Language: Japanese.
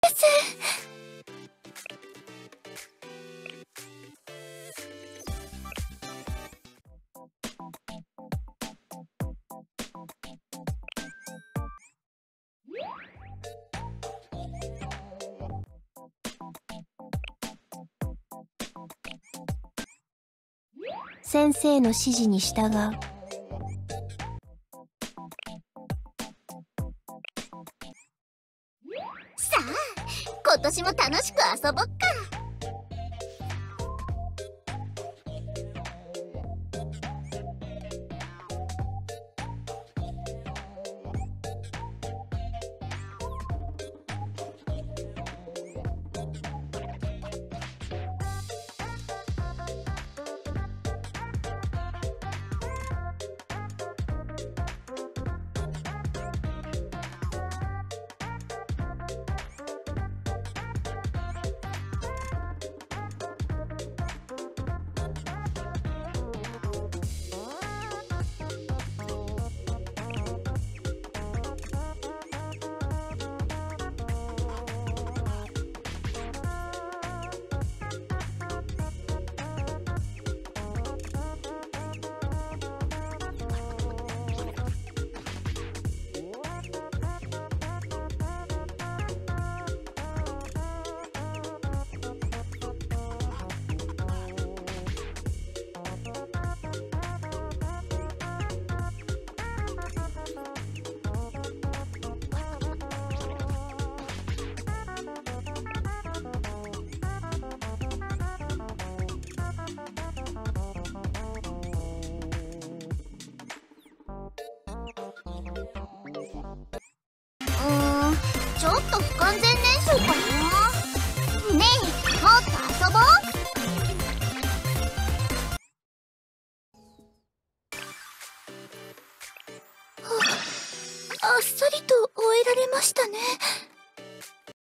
。先生の指示に従う。 さあ、今年も楽しく遊ぼっか。ちょっと不完全燃焼かな。ねえ、もっと遊ぼう。 あっさりと終えられましたね。